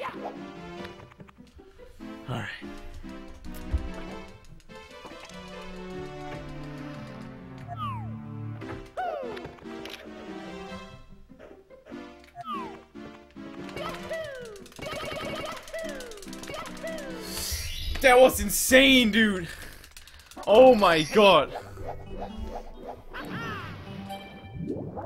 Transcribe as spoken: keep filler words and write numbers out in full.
Alright. That was insane, dude! Oh my god!